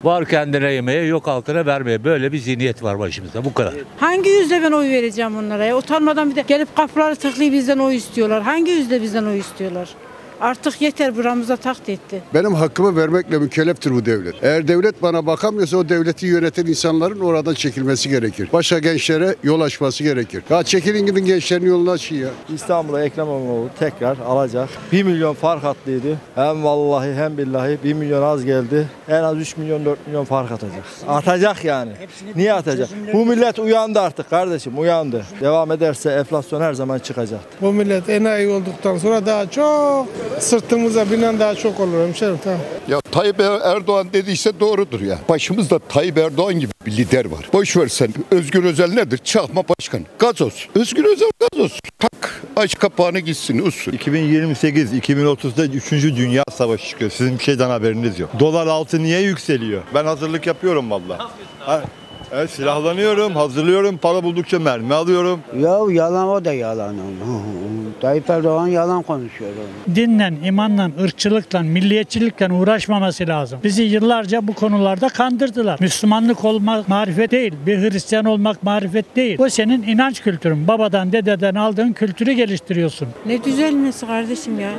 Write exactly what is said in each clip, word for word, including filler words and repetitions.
Var kendine yemeye, yok altına vermeye. Böyle bir zihniyet var başımızda. Bu kadar. Hangi yüzle ben oy vereceğim onlara ya? Utanmadan bir de gelip kapıları tıklayıp bizden oy istiyorlar. Hangi yüzle bizden oy istiyorlar? Artık yeter, buramıza taht etti. Benim hakkımı vermekle mükelleftir bu devlet. Eğer devlet bana bakamıyorsa o devleti yöneten insanların oradan çekilmesi gerekir. Başka gençlere yol açması gerekir. Ya çekilin gidin gençlerin yolunu açın ya. İstanbul'a Ekrem İmamoğlu tekrar alacak. bir milyon fark attıydı. Hem vallahi hem billahi bir milyon az geldi. En az üç milyon dört milyon fark atacak. Atacak yani. Niye atacak? Bu millet uyandı artık kardeşim, uyandı. Devam ederse enflasyon her zaman çıkacak. Bu millet enayi olduktan sonra daha çok sırtımıza binen daha çok olur hemşerim, tamam. Ya Tayyip Erdoğan dediyse doğrudur ya. Başımızda Tayyip Erdoğan gibi bir lider var. Boş ver sen. Özgür Özel nedir? Çakma başkan. Gazoz. Özgür Özel gazoz. Tak. Aç kapağını gitsin usul. iki bin yirmi sekiz iki bin otuzda üçüncü Dünya Savaşı çıkıyor. Sizin bir şeyden haberiniz yok. Dolar altı niye yükseliyor? Ben hazırlık yapıyorum vallahi. Ha, evet, silahlanıyorum, hazırlıyorum, para buldukça mermi alıyorum. Ya yalan, o da yalan. Tayyip Erdoğan yalan konuşuyor. Dinle, imanla, ırkçılıkla, milliyetçilikle uğraşmaması lazım. Bizi yıllarca bu konularda kandırdılar. Müslümanlık olmak marifet değil, bir Hristiyan olmak marifet değil. Bu senin inanç kültürün. Babadan, dededen aldığın kültürü geliştiriyorsun. Ne düzelmesi kardeşim ya?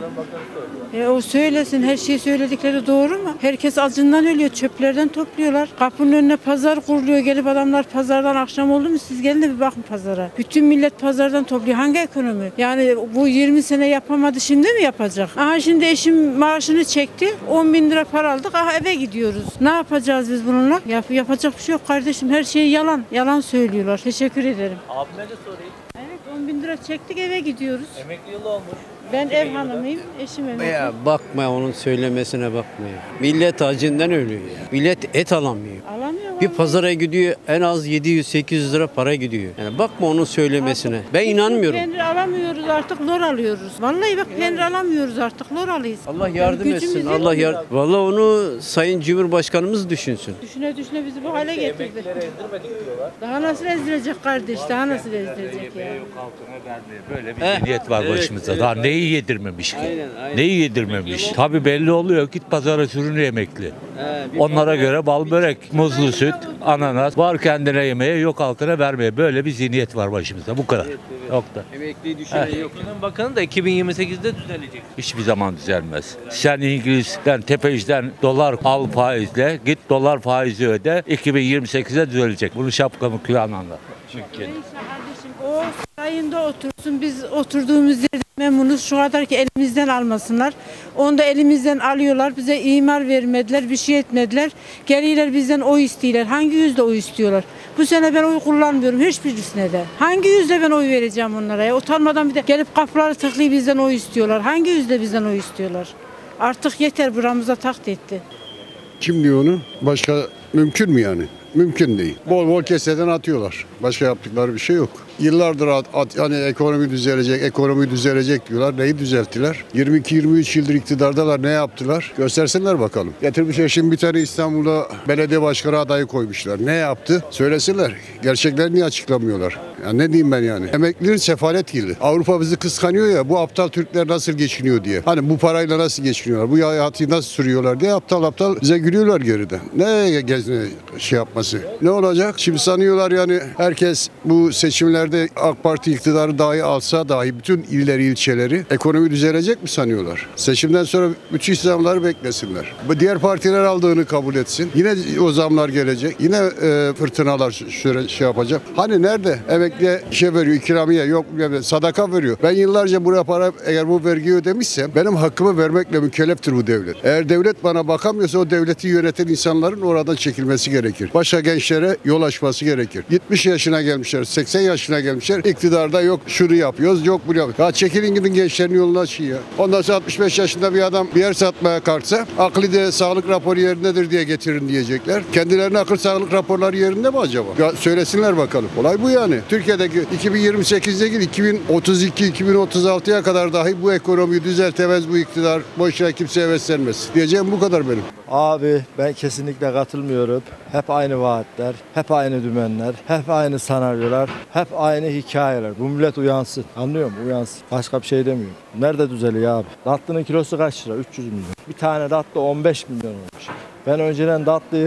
E o söylesin, her şeyi söyledikleri doğru mu? Herkes acından ölüyor, çöplerden topluyorlar. Kapının önüne pazar kuruluyor, gelip adamlar pazardan akşam oldu mu siz gelin de bir bakın pazara. Bütün millet pazardan topluyor. Hangi ekonomi? Yani bu yirmi sene yapamadı, şimdi mi yapacak? Aha şimdi eşim maaşını çekti, on bin lira para aldık, aha eve gidiyoruz. Ne yapacağız biz bununla? Yap, yapacak bir şey yok kardeşim, her şey yalan. Yalan söylüyorlar. Teşekkür ederim. Abime de sorayım. Evet, on bin lira çektik, eve gidiyoruz. Emekli yılı olmuş. Ben ev hanımıyım, eşim emekli. Ya bakma, onun söylemesine bakma ya. Millet acından ölüyor ya. Millet et alamıyor. Alamıyor. Bir pazara gidiyor, en az yedi yüz sekiz yüz lira para gidiyor. Yani bakma onun söylemesine. Ben inanmıyorum. Peynir alamıyoruz artık, lor alıyoruz. Vallahi bak, peynir alamıyoruz artık, lor alıyoruz. Allah yardım Gücümüz etsin. yok. Allah yardım. Vallahi onu Sayın Cumhurbaşkanımız düşünsün. Düşüne düşüne bizi bu hale getirdi. Emeklilere indirmedik diyorlar. Daha nasıl ezdirecek kardeş? Daha nasıl ezdirecek ya? Yok altına vermeye. Böyle bir zihniyet var başımızda. Daha neyi yedirmemiş ki? Aynen, aynen. Neyi yedirmemiş? Tabii belli oluyor. Git pazara sürünü emekli. Onlara göre bal börek, muzlu süt, ananas. Var kendine yemeye, yok altına vermeye. Böyle bir zihniyet var başımızda. Bu kadar. Yok da. Emekliyi düşünen yok. Ekonomi Bakanı da iki bin yirmi sekizde düzelecek. Hiçbir zaman düzelmez. Sen İngiliz'den, tefeciden dolar al faizle, git dolar faizi öde. iki bin yirmi sekizde düzelecek. Bunu şapkamı kulağına anlat. Çünkü. Neyse kardeşim, o sarayında otursun. Biz oturduğumuz yerde memnunuz. Şu kadar ki elimizden almasınlar. Onu da elimizden alıyorlar. Bize imar vermediler, bir şey etmediler. Geliyorlar bizden oy istiyorlar. Hangi yüzde oy istiyorlar? Bu sene ben oy kullanmıyorum hiçbirisine de. Hangi yüzde ben oy vereceğim onlara ya? Utanmadan bir de gelip kapıları tıklayıp bizden oy istiyorlar. Hangi yüzde bizden oy istiyorlar? Artık yeter, buramıza taht etti. Kim diyor onu? Başka mümkün mü yani? Mümkün değil. Bol bol keseden atıyorlar. Başka yaptıkları bir şey yok. Yıllardır at, at, hani ekonomi düzelecek, ekonomi düzelecek diyorlar. Neyi düzelttiler? yirmi iki yirmi üç yıldır iktidardalar, ne yaptılar? Göstersinler bakalım. Getirmişler şimdi bir tane İstanbul'da belediye başkanı adayı koymuşlar. Ne yaptı? Söylesinler. Gerçekleri niye açıklamıyorlar? Ya ne diyeyim ben yani? Emeklilerin sefalet girdi. Avrupa bizi kıskanıyor ya, bu aptal Türkler nasıl geçiniyor diye. Hani bu parayla nasıl geçiniyorlar? Bu hayatı nasıl sürüyorlar diye aptal aptal bize gülüyorlar geride. Ne gezine şey yapması? Ne olacak? Şimdi sanıyorlar yani herkes bu seçimler AK Parti iktidarı dahi alsa dahi bütün illeri, ilçeleri ekonomi düzelecek mi sanıyorlar? Seçimden sonra bütün zamları beklesinler. Bu diğer partiler aldığını kabul etsin. Yine o zamlar gelecek. Yine e, fırtınalar şöyle şey yapacak. Hani nerede? Emekliye şey veriyor, ikramiye yok, sadaka veriyor. Ben yıllarca buraya para, eğer bu vergiyi ödemişsem benim hakkımı vermekle mükelleftir bu devlet. Eğer devlet bana bakamıyorsa o devleti yöneten insanların oradan çekilmesi gerekir. Başka gençlere yol açması gerekir. yetmiş yaşına gelmişler, seksen yaşına gelmişler. İktidarda yok şunu yapıyoruz, yok bunu yapıyoruz. Ya çekilin gidin gençlerin yolunu açın ya. Ondan sonra altmış beş yaşında bir adam bir yer satmaya kalksa akli de sağlık raporu yerindedir diye getirin diyecekler. Kendilerine akıl sağlık raporları yerinde mi acaba? Ya söylesinler bakalım. Olay bu yani. Türkiye'deki iki bin yirmi sekizde değil iki bin otuz iki iki bin otuz altıya kadar dahi bu ekonomiyi düzeltemez bu iktidar. Boşuna kimseye beslenmez. Diyeceğim bu kadar benim. Abi ben kesinlikle katılmıyorum. Hep aynı vaatler, hep aynı dümenler, hep aynı senaryolar, hep aynı hikayeler. Bu millet uyansın. Anlıyor musun? Uyansın. Başka bir şey demiyorum. Nerede düzeliyor abi? Tatlının kilosu kaç lira? üç yüz milyon. Bir tane tatlı on beş milyon olmuş. Ben önceden tatlıyı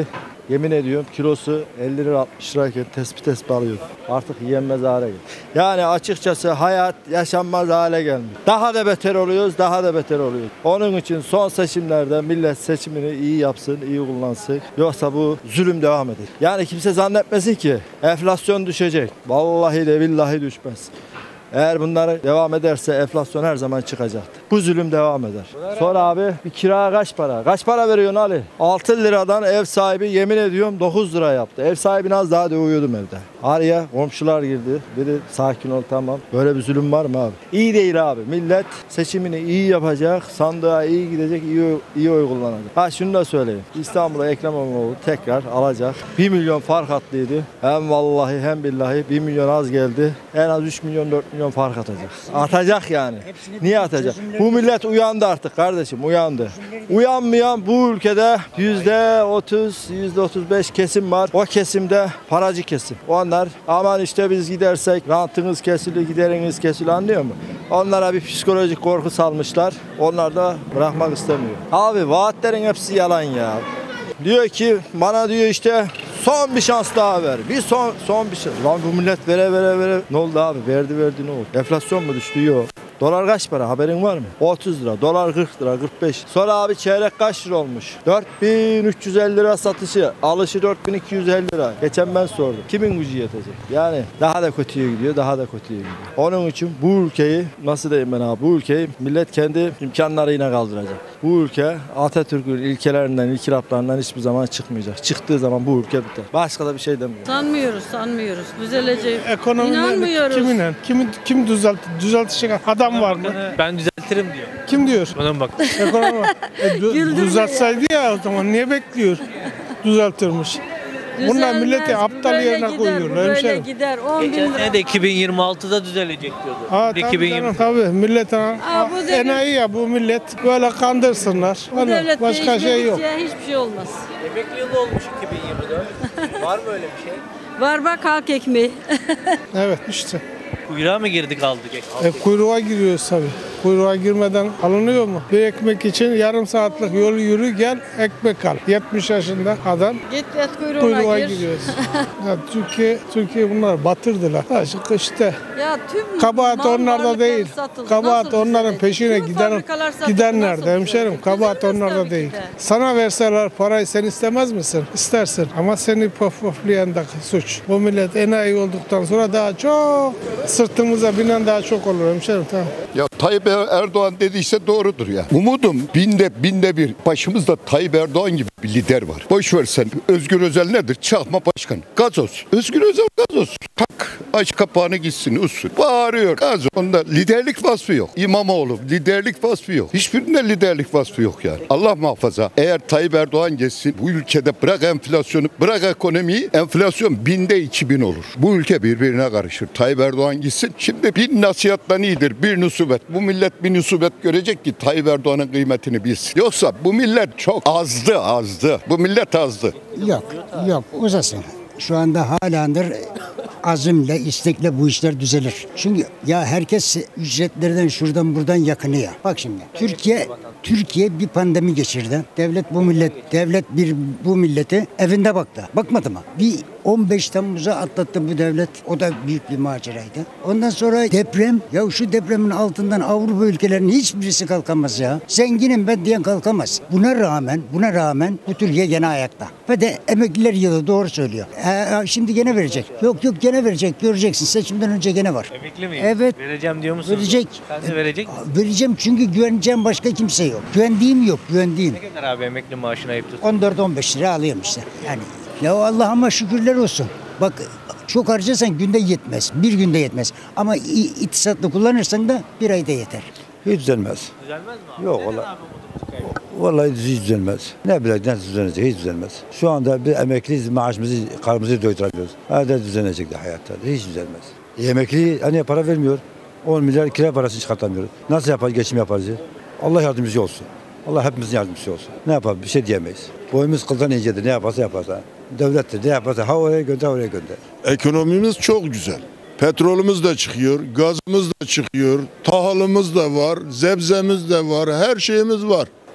Yemin ediyorum kilosu elli lira altmış lirayken tespih tespih alıyordum. Artık yenmez hale geldi. Yani açıkçası hayat yaşanmaz hale gelmiş. Daha da beter oluyoruz, daha da beter oluyoruz. Onun için son seçimlerde millet seçimini iyi yapsın, iyi kullansın. Yoksa bu zulüm devam edecek. Yani kimse zannetmesin ki enflasyon düşecek. Vallahi de billahi düşmez. Eğer bunlar devam ederse enflasyon her zaman çıkacaktır. Bu zulüm devam eder. Sonra abi bir kira kaç para? Kaç para veriyorsun Ali? altı liradan ev sahibi yemin ediyorum dokuz lira yaptı. Ev sahibini az daha dövüyordum evde. Araya komşular girdi. Biri sakin ol tamam. Böyle bir zulüm var mı abi? İyi değil abi. Millet seçimini iyi yapacak. Sandığa iyi gidecek. iyi, iyi oy kullanacak. Ha şunu da söyleyeyim. İstanbul'a Ekrem İmamoğlu tekrar alacak. bir milyon fark attıydı. Hem vallahi hem billahi bir milyon az geldi. En az üç milyon dört milyon fark atacak. Atacak yani. Niye atacak? Bu millet uyandı artık kardeşim, uyandı. Uyanmayan bu ülkede yüzde otuz, yüzde otuz beş kesim var. O kesimde paracı kesim. Onlar aman işte biz gidersek rantınız kesiliyor, gideriniz kesiliyor, anlıyor mu? Onlara bir psikolojik korku salmışlar. Onlar da bırakmak istemiyor. Abi vaatlerin hepsi yalan ya. Diyor ki bana diyor işte son bir şans daha ver. Bir son son bir şans. Lan bu millet vere vere vere. Ne oldu abi? Verdi verdi ne oldu? Enflasyon mu düştü? Yok. Dolar kaç para? Haberin var mı? otuz lira. Dolar kırk lira, kırk beş. Sonra abi çeyrek kaç lira olmuş? dört bin üç yüz elli lira satışı. Alışı dört bin iki yüz elli lira. Geçen ben sordum. Kimin gücü yetecek? Yani daha da kötüye gidiyor, daha da kötüye gidiyor. Onun için bu ülkeyi, nasıl diyeyim ben abi? Bu ülkeyi millet kendi imkanlarıyla kaldıracak. Bu ülke Atatürk'ün ilkelerinden, ilkelaplarından hiçbir zaman çıkmayacak. Çıktığı zaman bu ülke biter. Başka da bir şey demiyorum. Sanmıyoruz, sanmıyoruz. Düzelecek. Ekonomi İnanmıyoruz. kiminle? Kim, kim düzelt, düzeltecek adam var mı? Ben düzeltirim diyor. Kim diyor? Bana bak. Ekonomi. E, dü- Güldürme düzeltseydi ya o zaman niye bekliyor? Düzeltirmiş. Bunlar Düzelmez, milleti bu aptal böyle yerine gider, koyuyorlar, bu Böyle hemşerim. gider. on bin Geçen lira. sene de iki bin yirmi altıda düzelecek diyordu. Ha, Bir de tabii iki bin yirmi. canım, tabii. Millet ha, Aa, bu devlet- enayi ya bu millet böyle kandırsınlar. Bu Öyle, devlet başka şey yok. değişmedikçe hiçbir şey olmaz. Emekli yılı olmuş iki bin yirmi dört. Var mı öyle bir şey? Var bak halk ekmeği. Evet işte. Kuyruğa mı girdik aldık? E, kuyruğa giriyoruz tabii. Kuyruğa girmeden alınıyor mu? Bir ekmek için yarım saatlik yol yürü gel ekmek al. yetmiş yaşında adam Git et kuyruğuna kuyruğa gir. giriyoruz. Ya, Türkiye Türkiye bunlar batırdılar. Aşık işte. Ya tüm Kabahat mal onlarda varlıkları değil. satıldı. Kabahat Nasıl onların düzelecek? peşine Tüm giden fabrikalar satıldı. gidenler Nasıl de hemşerim. düzelecek? Kabahat Düzelmez onlarda tabii değil. ki de. Sana verseler parayı sen istemez misin? İstersin. Ama seni pofpoflayan da suç. Bu millet enayi olduktan sonra daha çok sırtımıza binen daha çok olur hemşerim. Tamam. Ya Tayyip Erdoğan dediyse doğrudur ya. Umudum binde binde bir. Başımızda Tayyip Erdoğan gibi bir lider var. Boş versen Özgür Özel nedir? Çakma başkan. Gazoz. Özgür Özel gazoz. Tak aç kapağını gitsin usul. Bağırıyor gazoz. Onda liderlik vasfı yok. İmamoğlu liderlik vasfı yok. Hiçbirinde liderlik vasfı yok yani. Allah muhafaza. Eğer Tayyip Erdoğan geçsin bu ülkede bırak enflasyonu bırak ekonomiyi enflasyon binde iki bin olur. Bu ülke birbirine karışır. Tayyip Erdoğan gitsin. Şimdi bir nasihattan iyidir. Bir nusubet. Bu millet bir nusubet görecek ki Tayyip Erdoğan'ın kıymetini bilsin. Yoksa bu millet çok azdı azdı. Bu millet azdı. Yok yok uzasın. Şu anda halandır azimle, istekle bu işler düzelir. Çünkü ya herkes ücretlerden şuradan buradan yakınıyor. Bak şimdi Türkiye Türkiye bir pandemi geçirdi. Devlet bu millet, devlet bir bu milleti evinde baktı. Bakmadı mı? Bir on beş Temmuz'a atlattı bu devlet. O da büyük bir maceraydı. Ondan sonra deprem. Ya şu depremin altından Avrupa ülkelerinin hiçbirisi kalkamaz ya. Zenginim ben diyen kalkamaz. Buna rağmen, buna rağmen bu Türkiye gene ayakta. Ve de emekliler yılı doğru söylüyor. Ee, şimdi gene verecek. Yok yok gene verecek. Göreceksin. Seçimden önce gene var. Emekli miyim? Evet. Vereceğim diyor musunuz? Verecek. Sen de verecek misin? Vereceğim çünkü güveneceğim başka kimse yok. Güvendiğim yok. Güvendiğim. Ne kadar abi emekli maaşına ayıp tutun? on dört on beş lira alıyorum işte. Yani ya Allah'ıma şükürler olsun. Bak çok harcarsan günde yetmez. Bir günde yetmez. Ama iktisatlı kullanırsan da bir ayda yeter. Hiç düzelmez. Düzelmez mi abi? Yok Neden vallahi. abi umudumuzu kaybettik? Vallahi hiç düzelmez. Ne bileyim nasıl düzelecek hiç düzelmez. Şu anda bir emekliyiz maaşımızı karnımızı doyuramıyoruz. Hadi düzelecek de hayatta hiç düzelmez. E, emekli hani para vermiyor. on milyar kira parası çıkartamıyoruz. Nasıl yapar geçim yaparız? Allah yardımcısı olsun. Allah hepimizin yardımcısı olsun. Ne yapalım bir şey diyemeyiz. Boyumuz kıldan incedir ne yaparsa yaparsa. Devlettir ne yaparsa ha oraya gönder oraya gönder. Ekonomimiz çok güzel. Petrolümüz de çıkıyor, gazımız da çıkıyor, tahılımız da var, zebzemiz de var, her şeyimiz var.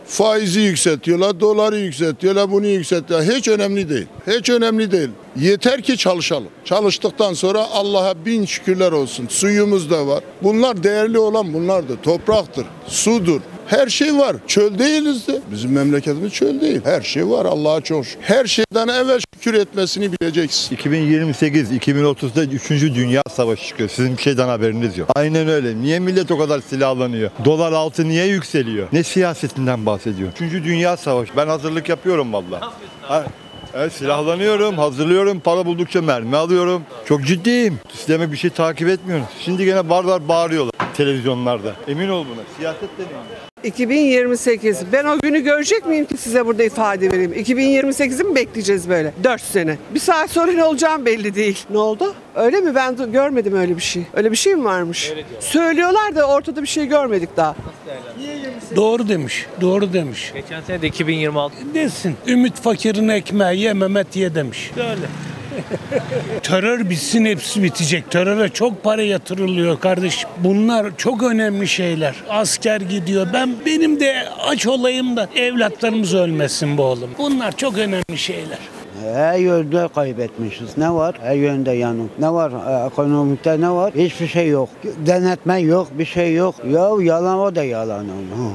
Faizi yükseltiyorlar, doları yükseltiyorlar, bunu yükseltiyorlar. Hiç önemli değil. Hiç önemli değil. Yeter ki çalışalım. Çalıştıktan sonra Allah'a bin şükürler olsun. Suyumuz da var. Bunlar değerli olan bunlardır. Topraktır, sudur. Her şey var. Çöl değiliz de. Bizim memleketimiz çöl değil. Her şey var Allah'a çok şükür. Her şeyden evvel şükür etmesini bileceksin. iki bin yirmi sekiz iki bin otuzda üçüncü Dünya Savaşı çıkıyor. Sizin bir şeyden haberiniz yok. Aynen öyle. Niye millet o kadar silahlanıyor? Dolar altı niye yükseliyor? Ne siyasetinden bahsediyor? üçüncü Dünya Savaşı. Ben hazırlık yapıyorum vallahi. Evet, silahlanıyorum, hazırlıyorum, para buldukça mermi alıyorum. Çok ciddiyim. Sisteme bir şey takip etmiyoruz. Şimdi gene barlar bağırıyorlar televizyonlarda. Emin ol buna. Siyaset deniyormuş. iki bin yirmi sekiz. Ben o günü görecek miyim ki size burada ifade vereyim? iki bin yirmi sekizi mi bekleyeceğiz böyle? dört sene. Bir saat sonra ne olacağım belli değil. Ne oldu? Öyle mi? Ben de görmedim öyle bir şey. Öyle bir şey mi varmış? Söylüyorlar da ortada bir şey görmedik daha. Doğru demiş. Doğru demiş. Geçen sene de iki bin yirmi altı. Desin. Ümit fakirin ekmeği ye Mehmet ye demiş. Öyle. Terör bitsin hepsi bitecek. Teröre çok para yatırılıyor kardeşim. Bunlar çok önemli şeyler. Asker gidiyor. Ben benim de aç olayım da evlatlarımız ölmesin bu oğlum. Bunlar çok önemli şeyler. Her yönde kaybetmişiz. Ne var? Her yönde yanık. Ne var? E, ekonomikte ne var? Hiçbir şey yok. Denetme yok, bir şey yok. Ya yalan, o da yalan.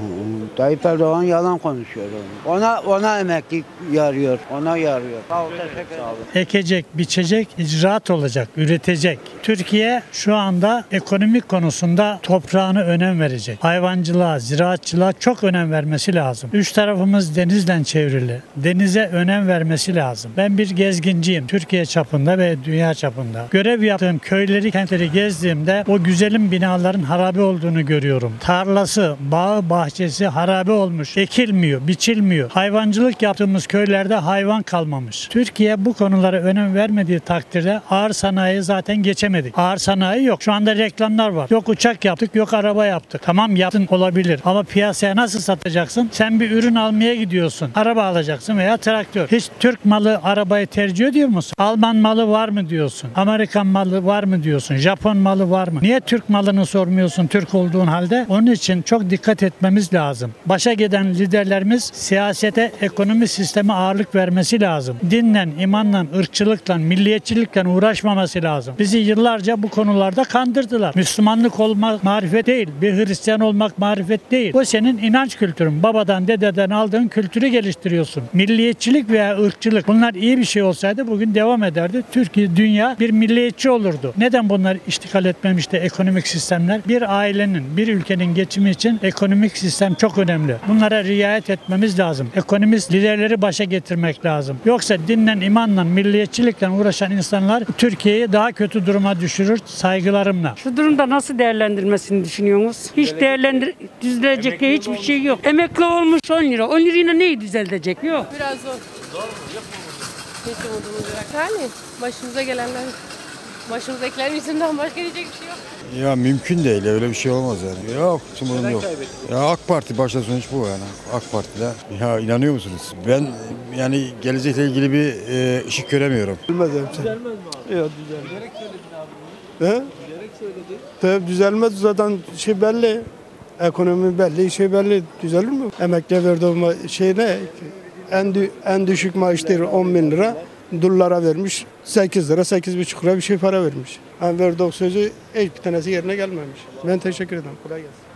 Tayyip Erdoğan yalan konuşuyor. Ona ona emeklilik yarıyor. Ona yarıyor. Sağ ol, teşekkür ederim. Ekecek, biçecek, icraat olacak, üretecek. Türkiye şu anda ekonomik konusunda toprağına önem verecek. Hayvancılığa, ziraatçılığa çok önem vermesi lazım. Üç tarafımız denizle çevrili. Denize önem vermesi lazım. Ben bir gezginciyim. Türkiye çapında ve dünya çapında. Görev yaptığım köyleri, kentleri gezdiğimde o güzelim binaların harabe olduğunu görüyorum. Tarlası, bağı, bahçesi harabe olmuş. Ekilmiyor, biçilmiyor. Hayvancılık yaptığımız köylerde hayvan kalmamış. Türkiye bu konulara önem vermediği takdirde ağır sanayi zaten geçemedik. Ağır sanayi yok. Şu anda reklamlar var. Yok uçak yaptık, yok araba yaptık. Tamam yaptın olabilir ama piyasaya nasıl satacaksın? Sen bir ürün almaya gidiyorsun. Araba alacaksın veya traktör. Hiç Türk malı arabayı tercih ediyor musun? Alman malı var mı diyorsun? Amerikan malı var mı diyorsun? Japon malı var mı? Niye Türk malını sormuyorsun Türk olduğun halde? Onun için çok dikkat etmemiz lazım. Başa giden liderlerimiz siyasete, ekonomi sisteme ağırlık vermesi lazım. Dinle, imanla, ırkçılıkla, milliyetçilikle uğraşmaması lazım. Bizi yıllarca bu konularda kandırdılar. Müslümanlık olmak marifet değil. Bir Hristiyan olmak marifet değil. O senin inanç kültürün. Babadan, dededen aldığın kültürü geliştiriyorsun. Milliyetçilik veya ırkçılık, bunlar iyi bir şey olsaydı bugün devam ederdi. Türkiye, dünya bir milliyetçi olurdu. Neden bunlar iştikal etmemişti ekonomik sistemler? Bir ailenin, bir ülkenin geçimi için ekonomik sistem çok önemli. Bunlara riayet etmemiz lazım. Ekonomist liderleri başa getirmek lazım. Yoksa dinle, imanla, milliyetçilikle uğraşan insanlar Türkiye'yi daha kötü duruma düşürür. Saygılarımla. Şu durumda nasıl değerlendirmesini düşünüyorsunuz? Hiç değerlendir düzelecek diye hiçbir şey yok. Emekli olmuş on lira. on lirayla neyi düzelecek? Yok. Biraz zor. Zor mu? Yapmamız. Hiç umudumuz yok. Yani başımıza gelenler, başımızdakiler yüzünden başka diyecek bir şey yok. Ya mümkün değil, öyle bir şey olmaz yani. Yok, umudum yok. Ya AK Parti başta sonuç bu yani. AK Parti'de. Ya inanıyor musunuz? Ben yani gelecekle ilgili bir e, ışık göremiyorum. Düzelmez mi? Düzelmez mi abi? Yok düzelmez. Bilerek söyledin abi. He? Bilerek söyledin. Tabii düzelmez, zaten şey belli. Ekonomi belli, şey belli. Düzelir mi? Emekliye verdiğim şey ne? En, dü- en düşük maaşları on bin lira. Dolara vermiş sekiz lira, sekiz buçuk lira bir şey para vermiş. Yani verdiği sözü hiçbir tanesi yerine gelmemiş. Ben teşekkür ederim. Kolay gelsin.